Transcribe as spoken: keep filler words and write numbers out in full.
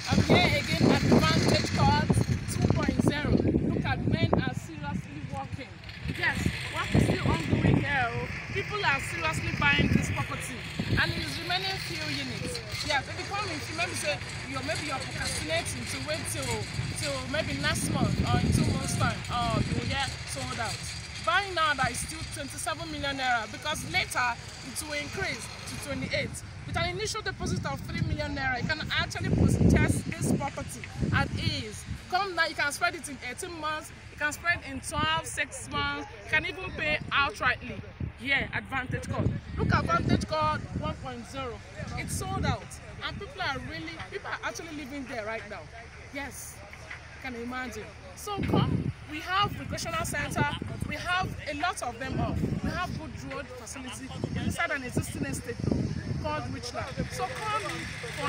I'm here again at Vantage Court two point oh. Look at men are seriously walking. Yes, work is still ongoing here. People are seriously buying this property, and it is remaining few units. Yes, if you come in, maybe say you're maybe you're procrastinating to wait till till maybe next month or in two months time, or you will get sold out. Buying now that is still twenty-seven million naira, because later it will increase to twenty-eight. With an initial deposit of three million naira, you can actually purchase this property at ease. Come now, you can spread it in eighteen months, you can spread in twelve, six months, you can even pay outrightly here at Vantage Court. Look at Vantage Court one point oh. It's sold out, and people are really, people are actually living there right now. Yes, you can imagine. So come, we have recreational center, we have a lot of them all. We have good road facility inside an existing estate called Richland. So come